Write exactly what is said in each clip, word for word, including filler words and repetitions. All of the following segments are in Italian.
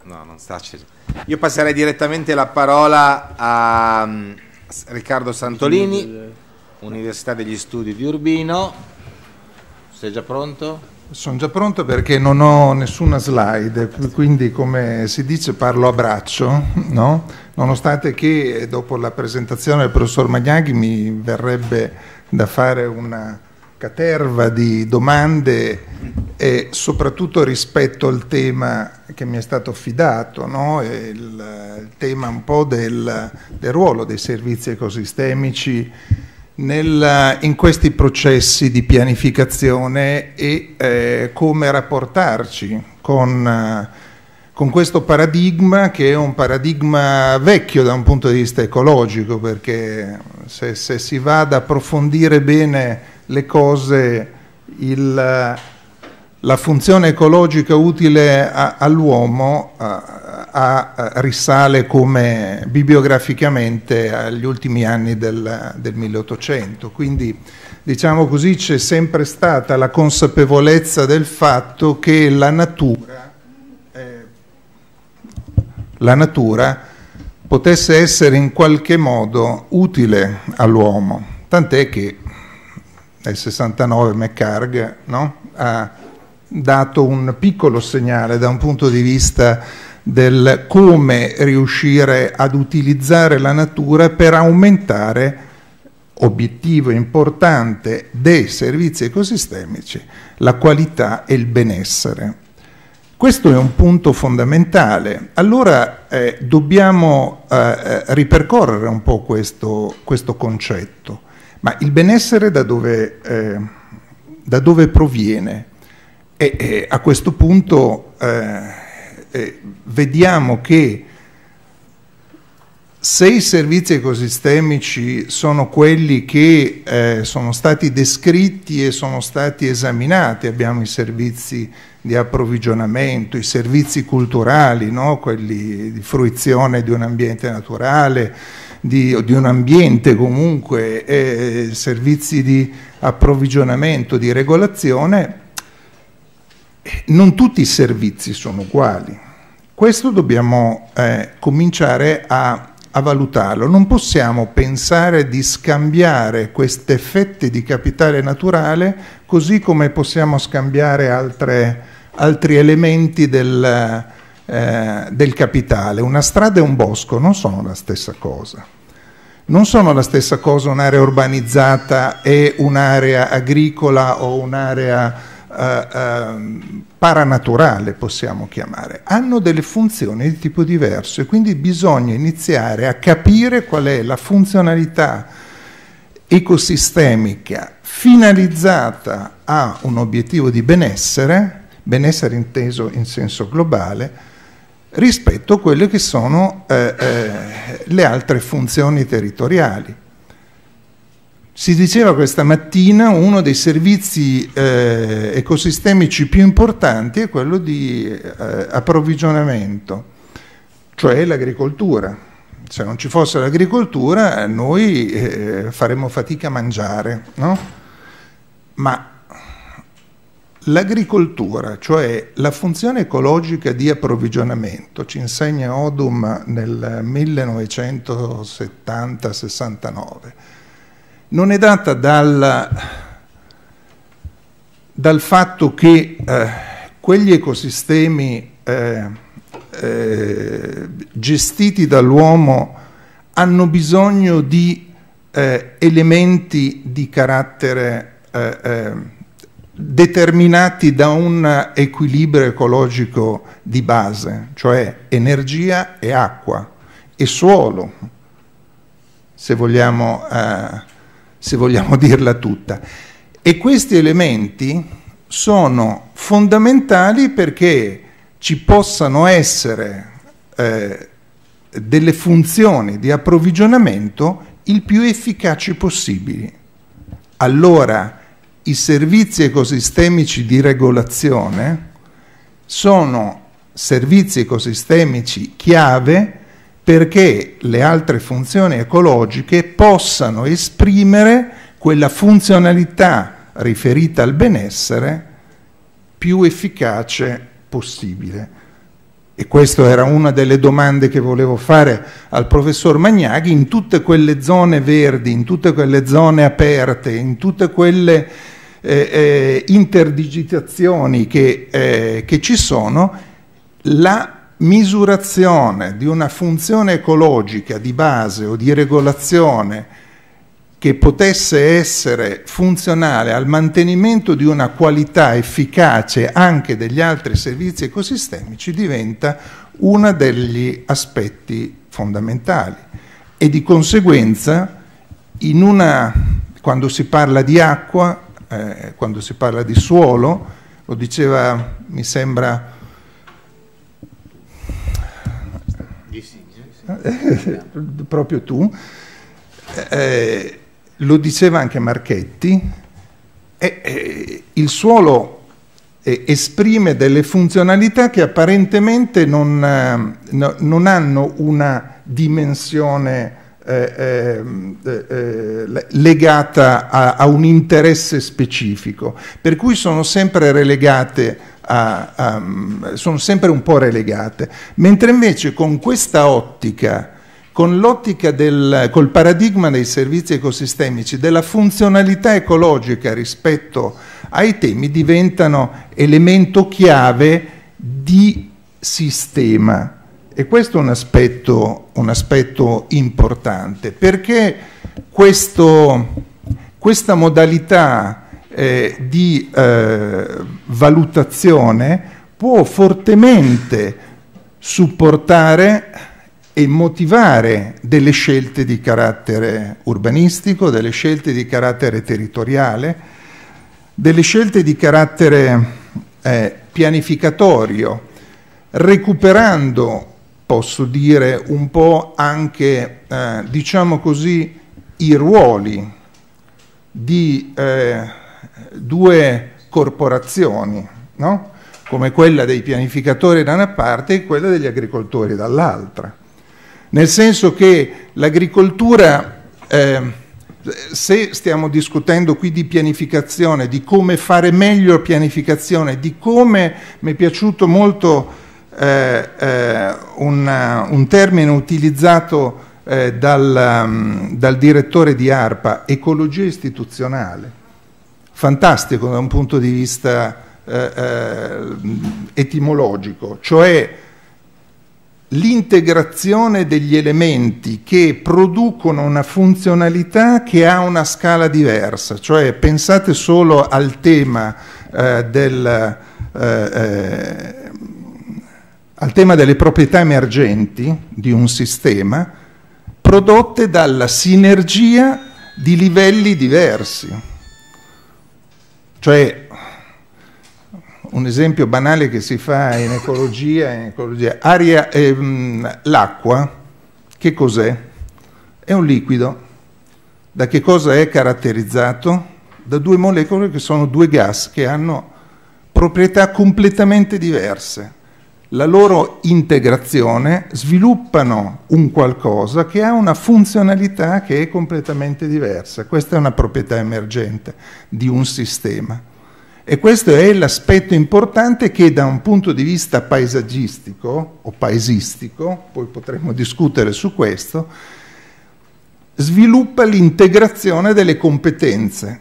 No, non sta acceso. Io passerei direttamente la parola a um, Riccardo Santolini, Università degli Studi di Urbino. Sei già pronto? Sono già pronto perché non ho nessuna slide, quindi come si dice parlo a braccio, no? Nonostante che dopo la presentazione del professor Magnaghi mi verrebbe da fare una caterva di domande e soprattutto rispetto al tema che mi è stato affidato, no? il, il tema un po' del, del ruolo dei servizi ecosistemici nel, in questi processi di pianificazione e eh, come rapportarci con, con questo paradigma, che è un paradigma vecchio da un punto di vista ecologico, perché se, se si va ad approfondire bene le cose, il, la funzione ecologica utile all'uomo risale come bibliograficamente agli ultimi anni del, del milleottocento, quindi diciamo così c'è sempre stata la consapevolezza del fatto che la natura, eh, la natura potesse essere in qualche modo utile all'uomo, tant'è che nel sessantanove McHarg, no? ha dato un piccolo segnale da un punto di vista del come riuscire ad utilizzare la natura per aumentare, obiettivo importante dei servizi ecosistemici, la qualità e il benessere. Questo è un punto fondamentale. Allora eh, dobbiamo eh, ripercorrere un po' questo, questo concetto. Ma il benessere da dove, eh, da dove proviene? E, e a questo punto eh, eh, vediamo che se i servizi ecosistemici sono quelli che eh, sono stati descritti e sono stati esaminati, abbiamo i servizi di approvvigionamento, i servizi culturali, no? Quelli di fruizione di un ambiente naturale, Di, di un ambiente comunque, eh, servizi di approvvigionamento, di regolazione, non tutti i servizi sono uguali. Questo dobbiamo eh, cominciare a, a valutarlo. Non possiamo pensare di scambiare questi effetti di capitale naturale così come possiamo scambiare altre, altri elementi del, eh, del capitale. Una strada e un bosco non sono la stessa cosa. Non sono la stessa cosa un'area urbanizzata e un'area agricola o un'area eh, eh, paranaturale, possiamo chiamare. Hanno delle funzioni di tipo diverso e quindi bisogna iniziare a capire qual è la funzionalità ecosistemica finalizzata a un obiettivo di benessere, benessere inteso in senso globale, rispetto a quelle che sono eh, eh, le altre funzioni territoriali. Si diceva questa mattina uno dei servizi eh, ecosistemici più importanti è quello di eh, approvvigionamento, cioè l'agricoltura. Se non ci fosse l'agricoltura noi eh, faremmo fatica a mangiare, no? Ma l'agricoltura, cioè la funzione ecologica di approvvigionamento, ci insegna Odum nel millenovecentosettanta sessantanove, non è data dal, dal fatto che eh, quegli ecosistemi eh, eh, gestiti dall'uomo hanno bisogno di eh, elementi di carattere eh, eh, determinati da un equilibrio ecologico di base, cioè energia e acqua e suolo, se vogliamo, eh, se vogliamo dirla tutta. E questi elementi sono fondamentali perché ci possano essere eh, delle funzioni di approvvigionamento il più efficaci possibili. Allora, i servizi ecosistemici di regolazione sono servizi ecosistemici chiave perché le altre funzioni ecologiche possano esprimere quella funzionalità riferita al benessere più efficace possibile. e questa era una delle domande che volevo fare al professor Magnaghi, in tutte quelle zone verdi, in tutte quelle zone aperte, in tutte quelle eh, eh, interdigitazioni che, eh, che ci sono, la misurazione di una funzione ecologica di base o di regolazione che potesse essere funzionale al mantenimento di una qualità efficace anche degli altri servizi ecosistemici diventa uno degli aspetti fondamentali. E di conseguenza, in una, quando si parla di acqua, eh, quando si parla di suolo, lo diceva, mi sembra, proprio tu, eh, lo diceva anche Marchetti, eh, eh, il suolo eh, esprime delle funzionalità che apparentemente non, eh, no, non hanno una dimensione eh, eh, eh, legata a, a un interesse specifico, per cui sono sempre relegate a, a, sono sempre un po' relegate, mentre invece con questa ottica, con l'ottica del, col paradigma dei servizi ecosistemici, della funzionalità ecologica rispetto ai temi, diventano elemento chiave di sistema. E questo è un aspetto, un aspetto importante, perché questo, questa modalità eh, di eh, valutazione può fortemente supportare e motivare delle scelte di carattere urbanistico, delle scelte di carattere territoriale, delle scelte di carattere eh, pianificatorio, recuperando, posso dire, un po' anche, eh, diciamo così, i ruoli di eh, due corporazioni, no? Come quella dei pianificatori da una parte e quella degli agricoltori dall'altra. Nel senso che l'agricoltura, eh, se stiamo discutendo qui di pianificazione, di come fare meglio pianificazione, di come, mi è piaciuto molto eh, eh, una, un termine utilizzato eh, dal, um, dal direttore di ARPA, ecologia istituzionale, fantastico da un punto di vista eh, eh, etimologico, cioè l'integrazione degli elementi che producono una funzionalità che ha una scala diversa, cioè pensate solo al tema eh, del eh, eh, al tema delle proprietà emergenti di un sistema prodotte dalla sinergia di livelli diversi. Cioè, un esempio banale che si fa in ecologia, in ecologia aria, ehm, l'acqua, che cos'è? È un liquido. Da che cosa è caratterizzato? Da due molecole che sono due gas che hanno proprietà completamente diverse. La loro integrazione sviluppano un qualcosa che ha una funzionalità che è completamente diversa. Questa è una proprietà emergente di un sistema. E questo è l'aspetto importante che da un punto di vista paesaggistico o paesistico, poi potremmo discutere su questo, sviluppa l'integrazione delle competenze.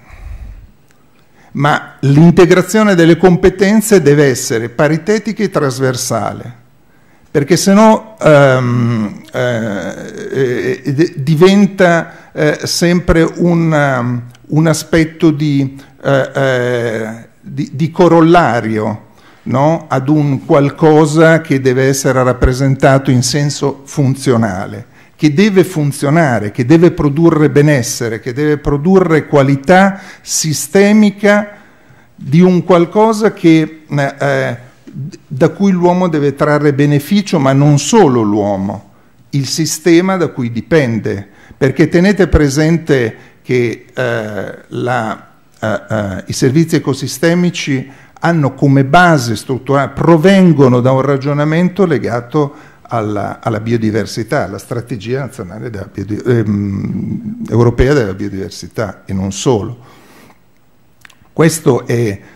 Ma l'integrazione delle competenze deve essere paritetica e trasversale, perché se no um, eh, eh, diventa eh, sempre un, um, un aspetto di... Eh, eh, Di, di corollario, no? Ad un qualcosa che deve essere rappresentato in senso funzionale, che deve funzionare, che deve produrre benessere, che deve produrre qualità sistemica di un qualcosa che, eh, da cui l'uomo deve trarre beneficio, ma non solo l'uomo, il sistema da cui dipende, perché tenete presente che eh, la Uh, uh, i servizi ecosistemici hanno come base strutturale, provengono da un ragionamento legato alla, alla biodiversità, alla strategia nazionale della biodi- ehm, europea della biodiversità e non solo. Questo è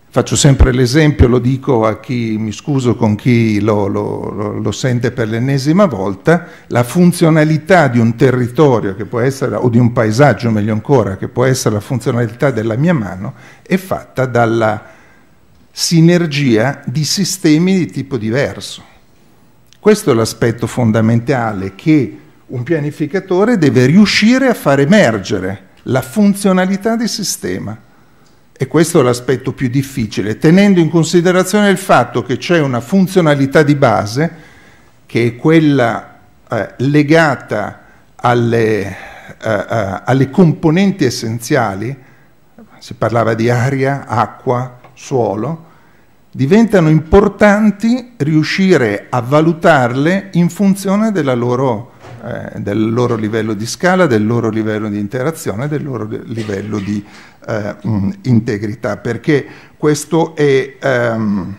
Faccio sempre l'esempio, lo dico a chi, mi scuso con chi lo, lo, lo sente per l'ennesima volta, la funzionalità di un territorio che può essere, o di un paesaggio meglio ancora, che può essere la funzionalità della mia mano, è fatta dalla sinergia di sistemi di tipo diverso. Questo è l'aspetto fondamentale che un pianificatore deve riuscire a far emergere, la funzionalità del sistema. E questo è l'aspetto più difficile, tenendo in considerazione il fatto che c'è una funzionalità di base, che è quella eh, legata alle, eh, eh, alle componenti essenziali, si parlava di aria, acqua, suolo, diventano importanti riuscire a valutarle in funzione della loro, eh, del loro livello di scala, del loro livello di interazione, del loro livello di eh, mh, integrità, perché questo è ehm,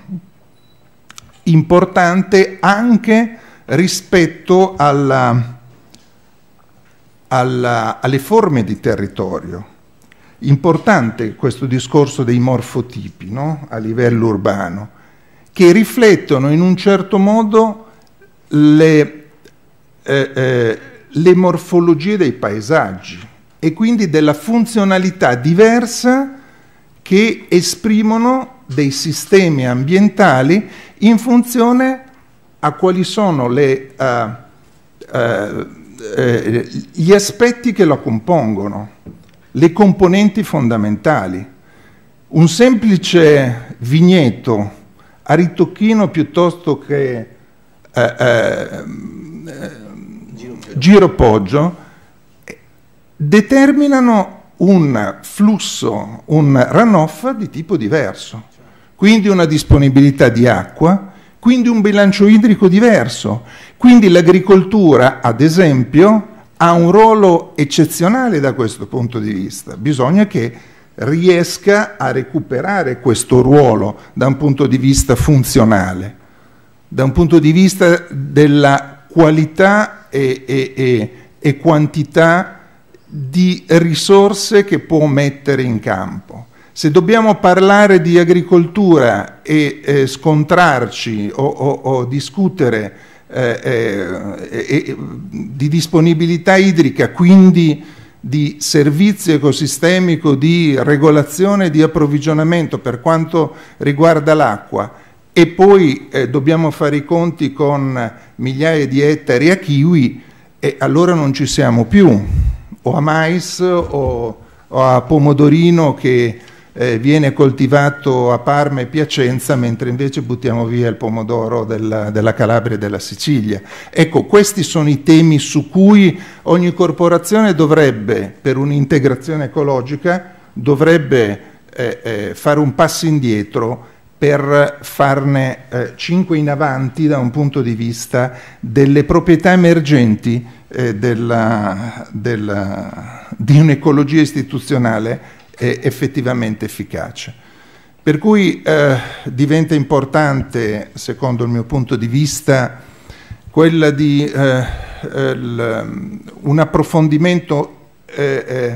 importante anche rispetto alla, alla, alle forme di territorio. Importante questo discorso dei morfotipi, no? A livello urbano, che riflettono in un certo modo le, eh, eh, le morfologie dei paesaggi e quindi della funzionalità diversa che esprimono dei sistemi ambientali in funzione a quali sono le, uh, uh, uh, gli aspetti che la compongono, le componenti fondamentali. Un semplice vigneto a ritocchino piuttosto che eh, eh, giropoggio determinano un flusso, un runoff di tipo diverso, quindi una disponibilità di acqua, quindi un bilancio idrico diverso, quindi l'agricoltura, ad esempio, ha un ruolo eccezionale da questo punto di vista. Bisogna che riesca a recuperare questo ruolo da un punto di vista funzionale, da un punto di vista della qualità e, e, e, e quantità di risorse che può mettere in campo. Se dobbiamo parlare di agricoltura e eh, scontrarci o, o, o discutere Eh, eh, eh, di disponibilità idrica, quindi di servizio ecosistemico, di regolazione di approvvigionamento per quanto riguarda l'acqua, e poi eh, dobbiamo fare i conti con migliaia di ettari a kiwi, e allora non ci siamo più, o a mais o, o a pomodorino che Eh, viene coltivato a Parma e Piacenza, mentre invece buttiamo via il pomodoro della, della Calabria e della Sicilia. Ecco, questi sono i temi su cui ogni corporazione dovrebbe, per un'integrazione ecologica, dovrebbe eh, eh, fare un passo indietro per farne eh, cinque in avanti da un punto di vista delle proprietà emergenti eh, della, della, di un'ecologia istituzionale effettivamente efficace. Per cui eh, diventa importante, secondo il mio punto di vista, quella di eh, il, un approfondimento eh, eh,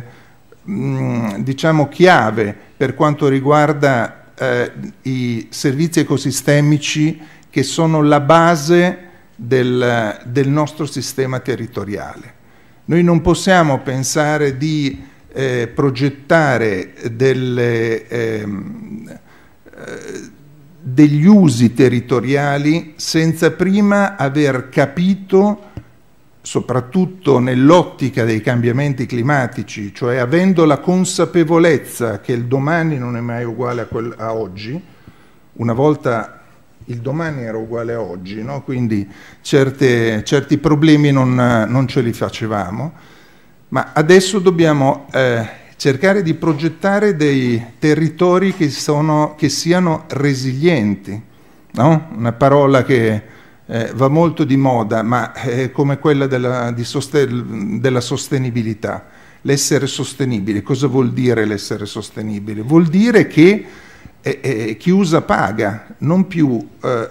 mh, diciamo chiave per quanto riguarda eh, i servizi ecosistemici che sono la base del, del nostro sistema territoriale. Noi non possiamo pensare di Eh, progettare delle, ehm, eh, degli usi territoriali senza prima aver capito, soprattutto nell'ottica dei cambiamenti climatici, cioè avendo la consapevolezza che il domani non è mai uguale a, quel, a oggi. Una volta il domani era uguale a oggi, no? Quindi certe, certi problemi non, non ce li facevamo. Ma adesso dobbiamo eh, cercare di progettare dei territori che, sono, che siano resilienti, no? Una parola che eh, va molto di moda, ma è come quella della, di sosten- della sostenibilità. L'essere sostenibile, cosa vuol dire l'essere sostenibile? Vuol dire che eh, eh, chi usa paga, non più, eh,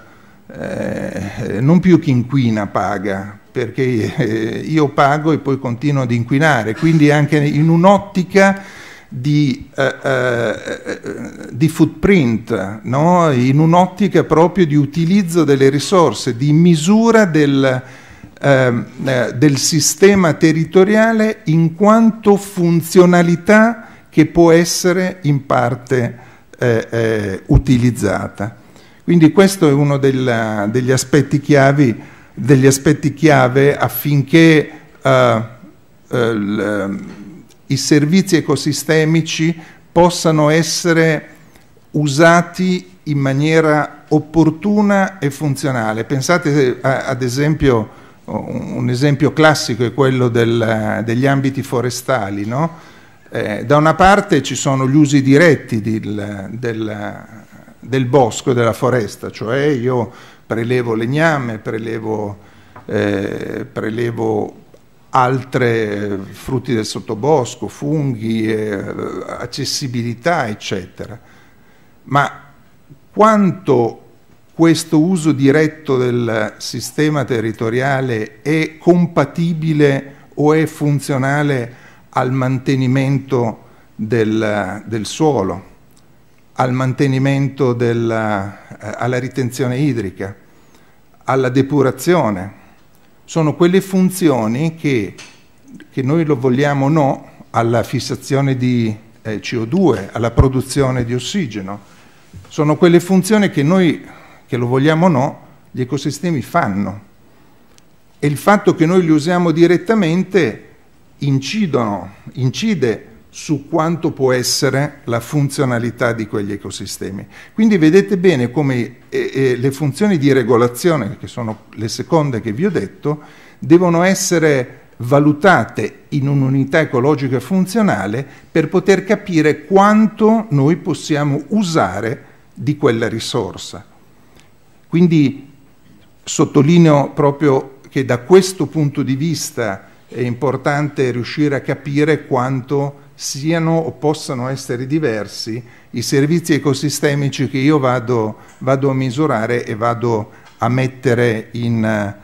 eh, non più chi inquina paga, perché eh, io pago e poi continuo ad inquinare, quindi anche in un'ottica di, eh, eh, di footprint, no? In un'ottica proprio di utilizzo delle risorse, di misura del, eh, del sistema territoriale in quanto funzionalità che può essere in parte eh, eh, utilizzata. Quindi questo è uno del, degli aspetti chiavi, degli aspetti chiave affinché eh, eh, l, i servizi ecosistemici possano essere usati in maniera opportuna e funzionale. Pensate a, ad esempio, un esempio classico è quello del, degli ambiti forestali, no? Eh, da una parte ci sono gli usi diretti del, del, del bosco, della foresta, cioè io prelevo legname, prelevo, eh, prelevo altre frutti del sottobosco, funghi, eh, accessibilità, eccetera. Ma quanto questo uso diretto del sistema territoriale è compatibile o è funzionale al mantenimento del, del suolo, al mantenimento della, eh, alla ritenzione idrica, alla depurazione? Sono quelle funzioni che, che noi lo vogliamo o no, alla fissazione di eh, C O due, alla produzione di ossigeno, sono quelle funzioni che noi, che lo vogliamo o no, gli ecosistemi fanno. E il fatto che noi li usiamo direttamente incidono, incide su quanto può essere la funzionalità di quegli ecosistemi. Quindi vedete bene come eh, eh, le funzioni di regolazione, che sono le seconde che vi ho detto, devono essere valutate in un'unità ecologica funzionale per poter capire quanto noi possiamo usare di quella risorsa. Quindi sottolineo proprio che da questo punto di vista è importante riuscire a capire quanto siano o possano essere diversi i servizi ecosistemici che io vado, vado a misurare e vado a mettere in,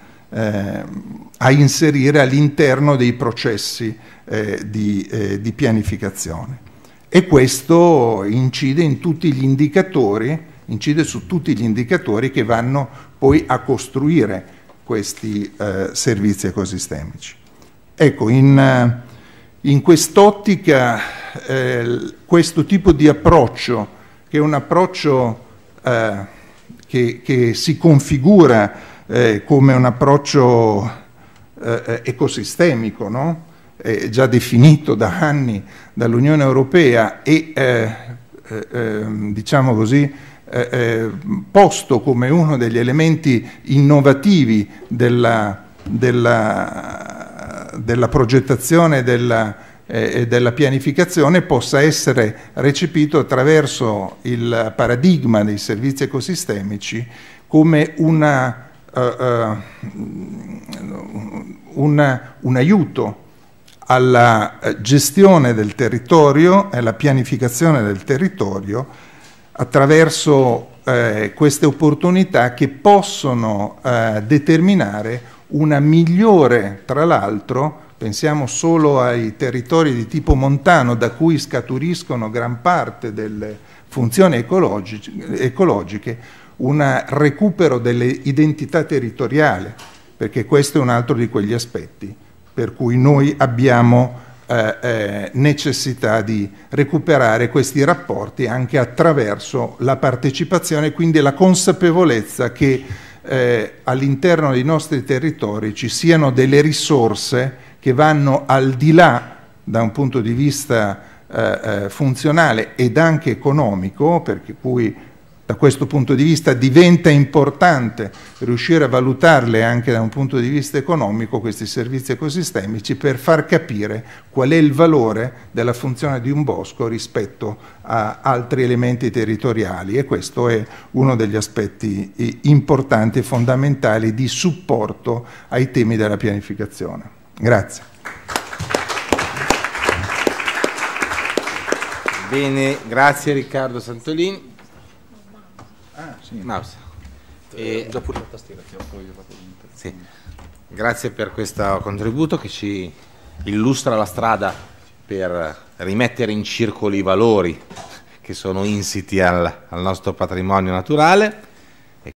eh, a inserire all'interno dei processi eh, di, eh, di pianificazione. E questo incide in tutti gli indicatori, incide su tutti gli indicatori che vanno poi a costruire questi eh, servizi ecosistemici. Ecco, in, in quest'ottica eh, questo tipo di approccio, che è un approccio eh, che, che si configura eh, come un approccio eh, ecosistemico, no? È già definito da anni dall'Unione Europea e eh, eh, diciamo così eh, eh, posto come uno degli elementi innovativi della, della della progettazione e della, eh, della pianificazione, possa essere recepito attraverso il paradigma dei servizi ecosistemici come una, uh, uh, una, un aiuto alla gestione del territorio e alla pianificazione del territorio attraverso eh, queste opportunità che possono eh, determinare una migliore, tra l'altro, pensiamo solo ai territori di tipo montano da cui scaturiscono gran parte delle funzioni ecologiche, ecologiche un recupero delle identità territoriali, perché questo è un altro di quegli aspetti per cui noi abbiamo eh, eh, necessità di recuperare questi rapporti anche attraverso la partecipazione e quindi la consapevolezza che Eh, all'interno dei nostri territori ci siano delle risorse che vanno al di là da un punto di vista eh, eh, funzionale ed anche economico, perché cui da questo punto di vista diventa importante riuscire a valutarle anche da un punto di vista economico questi servizi ecosistemici per far capire qual è il valore della funzione di un bosco rispetto a altri elementi territoriali, e questo è uno degli aspetti importanti e fondamentali di supporto ai temi della pianificazione. Grazie. Bene, grazie Riccardo Santolini. Ah, sì. Mouse. E, già pure la tastiera che ho poi fatto sì. Grazie per questo contributo che ci illustra la strada per rimettere in circolo i valori che sono insiti al, al nostro patrimonio naturale.